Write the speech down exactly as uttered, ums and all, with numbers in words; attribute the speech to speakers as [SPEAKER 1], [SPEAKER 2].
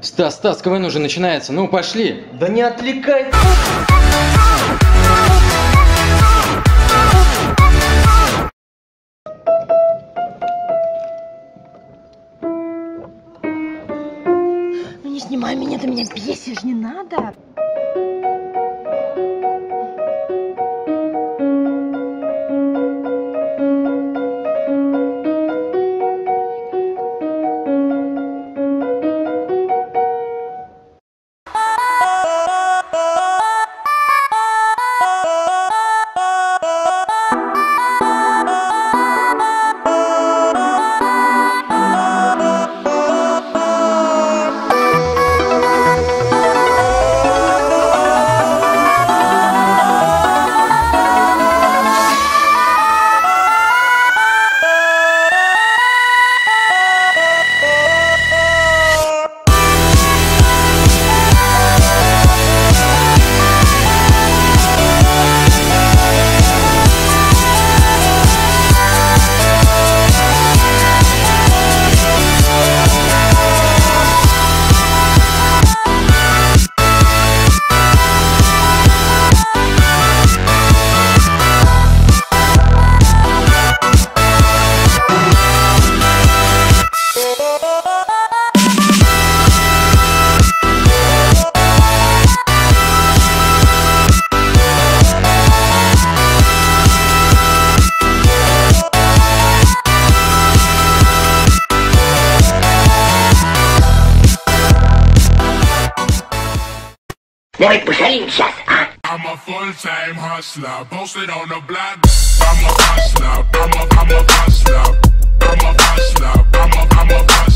[SPEAKER 1] Стас, Стас, КВН уже начинается, ну пошли.
[SPEAKER 2] Да не отвлекай.
[SPEAKER 3] Ну не снимай меня, ты меня бесишь, не надо.
[SPEAKER 4] Давай пошалим сейчас, а?
[SPEAKER 5] I'm a full-time hustler, posted on the block. I'm a hustler, I'm a, I'm a hustler, I'm a hustler, I'm a, I'm a hustler.